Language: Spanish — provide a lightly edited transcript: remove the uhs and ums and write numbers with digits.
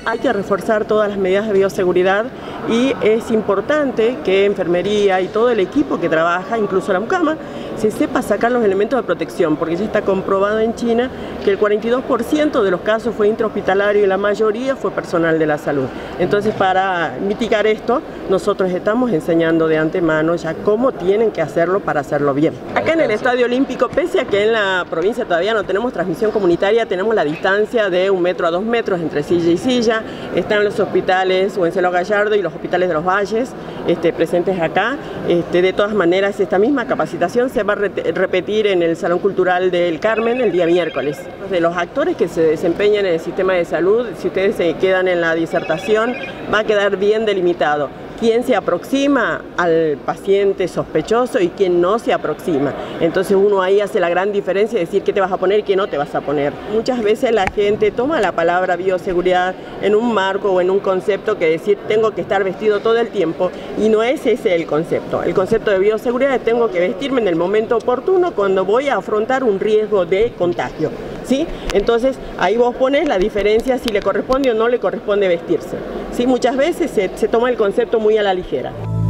Hay que reforzar todas las medidas de bioseguridad y es importante que enfermería y todo el equipo que trabaja, incluso la mucama, se sepa sacar los elementos de protección, porque ya está comprobado en China que el 42% de los casos fue intrahospitalario y la mayoría fue personal de la salud. Entonces, para mitigar esto, nosotros estamos enseñando de antemano ya cómo tienen que hacerlo para hacerlo bien. Acá en el Estadio Olímpico, pese a que en la provincia todavía no tenemos transmisión comunitaria, tenemos la distancia de 1 metro a 2 metros entre silla y silla. Están los hospitales Wenceslao Gallardo y los hospitales de los Valles presentes acá. De todas maneras, esta misma capacitación se va a repetir en el Salón Cultural del Carmen el día miércoles. De los actores que se desempeñan en el sistema de salud, si ustedes se quedan en la disertación, va a quedar bien delimitado quién se aproxima al paciente sospechoso y quién no se aproxima. Entonces uno ahí hace la gran diferencia de decir qué te vas a poner y qué no te vas a poner. Muchas veces la gente toma la palabra bioseguridad en un marco o en un concepto que decir tengo que estar vestido todo el tiempo, y no es ese el concepto. El concepto de bioseguridad es tengo que vestirme en el momento oportuno cuando voy a afrontar un riesgo de contagio. ¿Sí? Entonces ahí vos pones la diferencia si le corresponde o no le corresponde vestirse. ¿Sí? Muchas veces se toma el concepto muy a la ligera.